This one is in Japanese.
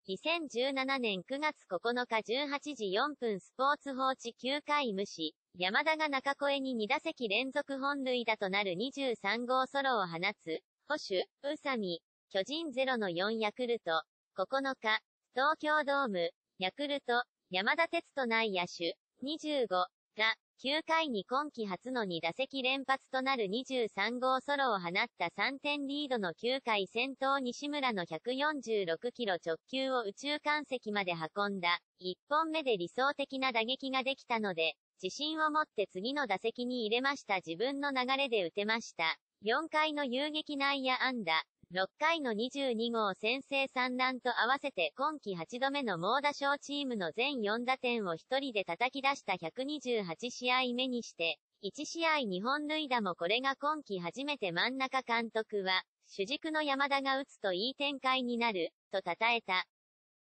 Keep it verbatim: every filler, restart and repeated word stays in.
にせんじゅうななねんくがつここのかじゅうはちじよんぷんスポーツ報知きゅうかい無視。山田が中越にに打席連続本塁打となるにじゅうさんごうソロを放つ。捕手、宇佐美。巨人ゼロのよんヤクルト。ここのか、東京ドーム。ヤクルト、山田哲人内野手。にじゅうごが、きゅうかいに今季初のに打席連発となるにじゅうさんごうソロを放ったさんてんリードのきゅうかい先頭西村のひゃくよんじゅうろくキロ直球を右中間席まで運んだ。いっぽんめで理想的な打撃ができたので、自信を持って次の打席に入れました。自分の流れで打てました。よんかいの遊撃内野安打。ろっかいのにじゅうにごう先制三弾と合わせて今季はちどめの猛打賞チームの全よんだてんを一人で叩き出したひゃくにじゅうはちしあいめにして、いちしあいにほん塁打もこれが今季初めて。真ん中監督は、主軸の山田が打つといい展開になる、と称えた。